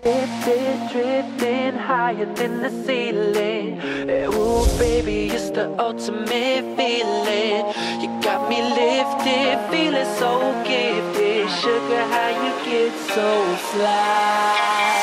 Lifted, drifting higher than the ceiling. Ooh, baby, it's the ultimate feeling. You got me lifted, feeling so gifted. Sugar, how you get so fly?